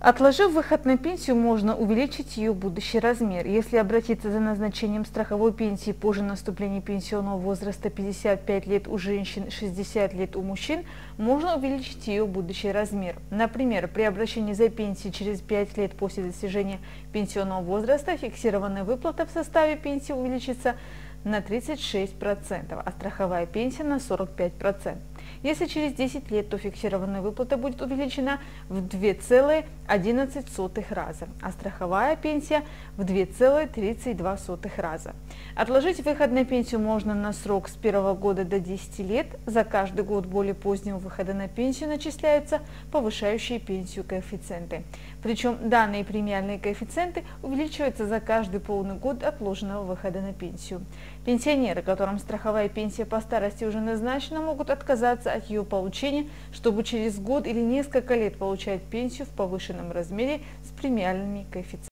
Отложив выход на пенсию, можно увеличить ее будущий размер. Если обратиться за назначением страховой пенсии позже наступления пенсионного возраста 55 лет у женщин, 60 лет у мужчин, можно увеличить ее будущий размер. Например, при обращении за пенсией через 5 лет после достижения пенсионного возраста фиксированная выплата в составе пенсии увеличится на 36%, а страховая пенсия на 45%. Если через 10 лет, то фиксированная выплата будет увеличена в 2,11 раза, а страховая пенсия в 2,32 раза. Отложить выход на пенсию можно на срок с 1 года до 10 лет. За каждый год более позднего выхода на пенсию начисляются повышающие пенсию коэффициенты. Причем данные премиальные коэффициенты увеличиваются за каждый полный год отложенного выхода на пенсию. Пенсионеры, которым страховая пенсия по старости уже назначена, могут отказаться от ее получения, чтобы через год или несколько лет получать пенсию в повышенном размере с премиальными коэффициентами.